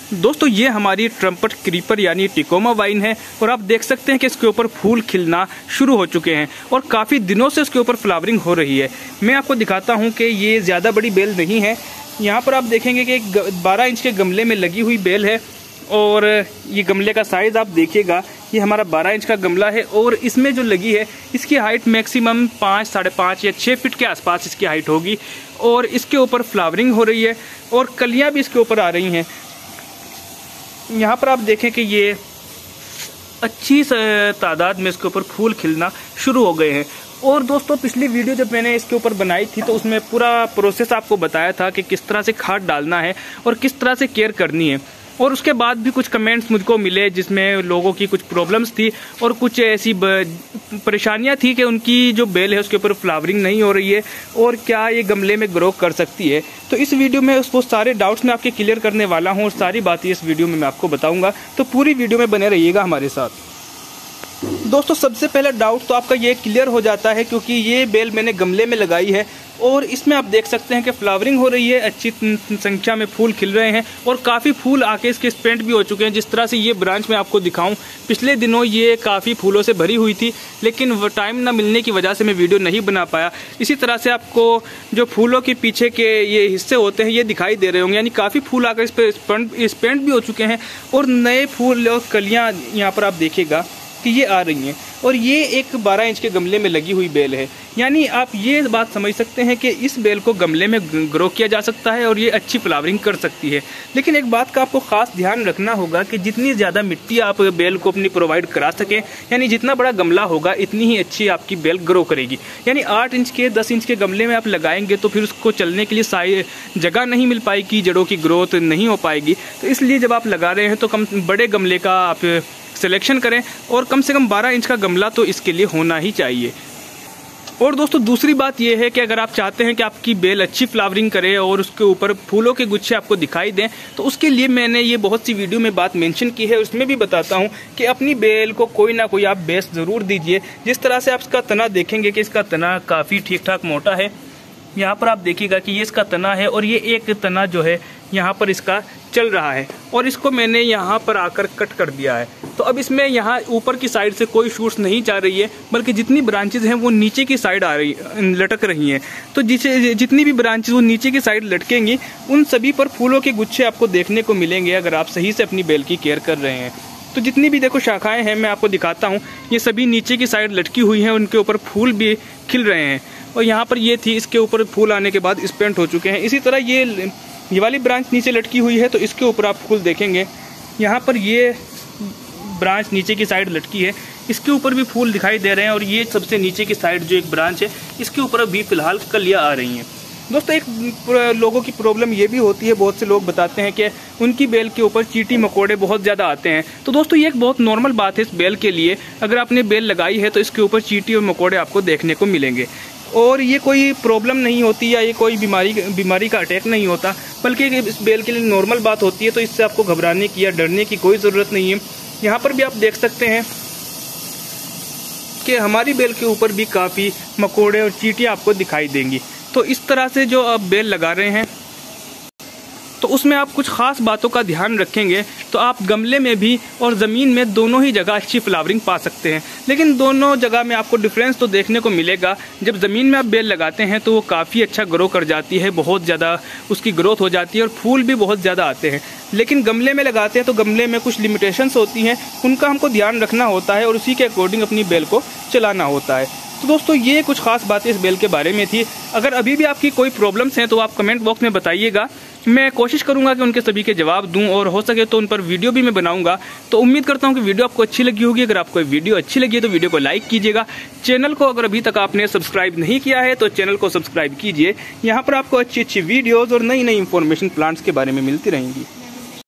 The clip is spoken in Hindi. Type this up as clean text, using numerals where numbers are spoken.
दोस्तों ये हमारी ट्रम्पेट क्रीपर यानी टिकोमा वाइन है और आप देख सकते हैं कि इसके ऊपर फूल खिलना शुरू हो चुके हैं और काफ़ी दिनों से इसके ऊपर फ्लावरिंग हो रही है। मैं आपको दिखाता हूं कि ये ज़्यादा बड़ी बेल नहीं है। यहाँ पर आप देखेंगे कि 12 इंच के गमले में लगी हुई बेल है और ये गमले का साइज़ आप देखिएगा, ये हमारा 12 इंच का गमला है और इसमें जो लगी है इसकी हाइट मैक्सिमम 5, 5.5 या 6 फीट के आसपास इसकी हाइट होगी और इसके ऊपर फ्लावरिंग हो रही है और कलियाँ भी इसके ऊपर आ रही हैं। यहाँ पर आप देखें कि ये अच्छी तादाद में इसके ऊपर फूल खिलना शुरू हो गए हैं। और दोस्तों पिछली वीडियो जब मैंने इसके ऊपर बनाई थी तो उसमें पूरा प्रोसेस आपको बताया था कि किस तरह से खाद डालना है और किस तरह से केयर करनी है। और उसके बाद भी कुछ कमेंट्स मुझको मिले जिसमें लोगों की कुछ प्रॉब्लम्स थी और कुछ ऐसी परेशानियां थी कि उनकी जो बेल है उसके ऊपर फ्लावरिंग नहीं हो रही है और क्या ये गमले में ग्रो कर सकती है। तो इस वीडियो में वो सारे डाउट्स मैं आपके क्लियर करने वाला हूं और सारी बातें इस वीडियो में मैं आपको बताऊंगा, तो पूरी वीडियो में बने रहिएगा हमारे साथ। दोस्तों सबसे पहले डाउट तो आपका ये क्लियर हो जाता है क्योंकि ये बेल मैंने गमले में लगाई है और इसमें आप देख सकते हैं कि फ्लावरिंग हो रही है, अच्छी संख्या में फूल खिल रहे हैं और काफ़ी फूल आके इसके स्पेंट भी हो चुके हैं। जिस तरह से ये ब्रांच मैं आपको दिखाऊं, पिछले दिनों ये काफ़ी फूलों से भरी हुई थी लेकिन टाइम ना मिलने की वजह से मैं वीडियो नहीं बना पाया। इसी तरह से आपको जो फूलों के पीछे के ये हिस्से होते हैं ये दिखाई दे रहे होंगे, यानी काफ़ी फूल आकर इस पर स्पेंट भी हो चुके हैं और नए फूल और कलियाँ यहाँ पर आप देखिएगा कि ये आ रही हैं और ये एक 12 इंच के गमले में लगी हुई बेल है। यानी आप ये बात समझ सकते हैं कि इस बेल को गमले में ग्रो किया जा सकता है और ये अच्छी फ्लावरिंग कर सकती है। लेकिन एक बात का आपको खास ध्यान रखना होगा कि जितनी ज़्यादा मिट्टी आप बेल को अपनी प्रोवाइड करा सकें, यानी जितना बड़ा गमला होगा इतनी ही अच्छी आपकी बेल ग्रो करेगी। यानी 8 इंच के 10 इंच के गमले में आप लगाएंगे तो फिर उसको चलने के लिए जगह नहीं मिल पाएगी, जड़ों की ग्रोथ नहीं हो पाएगी। तो इसलिए जब आप लगा रहे हैं तो बड़े गमले का आप सिलेक्शन करें और कम से कम 12 इंच का गमला तो इसके लिए होना ही चाहिए। और दोस्तों दूसरी बात यह है कि अगर आप चाहते हैं कि आपकी बेल अच्छी फ्लावरिंग करे और उसके ऊपर फूलों के गुच्छे आपको दिखाई दें तो उसके लिए मैंने ये बहुत सी वीडियो में बात मेंशन की है। उसमें भी बताता हूं कि अपनी बेल को कोई ना कोई आप बेस ज़रूर दीजिए। जिस तरह से आप इसका तना देखेंगे कि इसका तना काफ़ी ठीक ठाक मोटा है। यहाँ पर आप देखिएगा कि ये इसका तना है और ये एक तना जो है यहाँ पर इसका चल रहा है और इसको मैंने यहाँ पर आकर कट कर दिया है। तो अब इसमें यहाँ ऊपर की साइड से कोई शूट्स नहीं जा रही है बल्कि जितनी ब्रांचेज हैं वो नीचे की साइड लटक रही हैं। तो जितनी भी ब्रांचेज वो नीचे की साइड लटकेंगी उन सभी पर फूलों के गुच्छे आपको देखने को मिलेंगे अगर आप सही से अपनी बेल की केयर कर रहे हैं। तो जितनी भी देखो शाखाएं हैं मैं आपको दिखाता हूँ, ये सभी नीचे की साइड लटकी हुई हैं, उनके ऊपर फूल भी खिल रहे हैं और यहाँ पर ये थी, इसके ऊपर फूल आने के बाद स्पेंट हो चुके हैं। इसी तरह ये वाली ब्रांच नीचे लटकी हुई है तो इसके ऊपर आप फूल देखेंगे। यहाँ पर ये ब्रांच नीचे की साइड लटकी है, इसके ऊपर भी फूल दिखाई दे रहे हैं और ये सबसे नीचे की साइड जो एक ब्रांच है इसके ऊपर अभी फिलहाल कलियाँ आ रही हैं। दोस्तों एक लोगों की प्रॉब्लम ये भी होती है, बहुत से लोग बताते हैं कि उनकी बेल के ऊपर चींटी मकोड़े बहुत ज़्यादा आते हैं। तो दोस्तों ये एक बहुत नॉर्मल बात है इस बेल के लिए। अगर आपने बेल लगाई है तो इसके ऊपर चींटी और मकोड़े आपको देखने को मिलेंगे और ये कोई प्रॉब्लम नहीं होती या ये कोई बीमारी का अटैक नहीं होता, बल्कि इस बेल के लिए नॉर्मल बात होती है। तो इससे आपको घबराने की या डरने की कोई ज़रूरत नहीं है। यहाँ पर भी आप देख सकते हैं कि हमारी बेल के ऊपर भी काफ़ी मकोड़े और चींटियाँ आपको दिखाई देंगी। तो इस तरह से जो आप बेल लगा रहे हैं तो उसमें आप कुछ ख़ास बातों का ध्यान रखेंगे तो आप गमले में भी और ज़मीन में दोनों ही जगह अच्छी फ्लावरिंग पा सकते हैं। लेकिन दोनों जगह में आपको डिफरेंस तो देखने को मिलेगा। जब ज़मीन में आप बेल लगाते हैं तो वो काफ़ी अच्छा ग्रो कर जाती है, बहुत ज़्यादा उसकी ग्रोथ हो जाती है और फूल भी बहुत ज़्यादा आते हैं। लेकिन गमले में लगाते हैं तो गमले में कुछ लिमिटेशंस होती हैं, उनका हमको ध्यान रखना होता है और उसी के अकॉर्डिंग अपनी बेल को चलाना होता है। तो दोस्तों ये कुछ खास बातें इस बेल के बारे में थी। अगर अभी भी आपकी कोई प्रॉब्लम्स हैं तो आप कमेंट बॉक्स में बताइएगा, मैं कोशिश करूंगा कि उनके सभी के जवाब दूं और हो सके तो उन पर वीडियो भी मैं बनाऊंगा। तो उम्मीद करता हूं कि वीडियो आपको अच्छी लगी होगी। अगर आपको वीडियो अच्छी लगी है तो वीडियो को लाइक कीजिएगा। चैनल को अगर अभी तक आपने सब्सक्राइब नहीं किया है तो चैनल को सब्सक्राइब कीजिए। यहाँ पर आपको अच्छी अच्छी वीडियोज़ और नई नई इन्फॉर्मेशन प्लांट्स के बारे में मिलती रहेंगी।